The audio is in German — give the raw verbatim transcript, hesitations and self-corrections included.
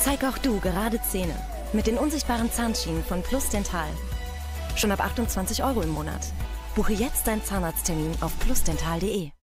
Zeig auch du gerade Zähne mit den unsichtbaren Zahnschienen von Plus Dental. Schon ab achtundzwanzig Euro im Monat. Buche jetzt deinen Zahnarzttermin auf plusdental punkt de.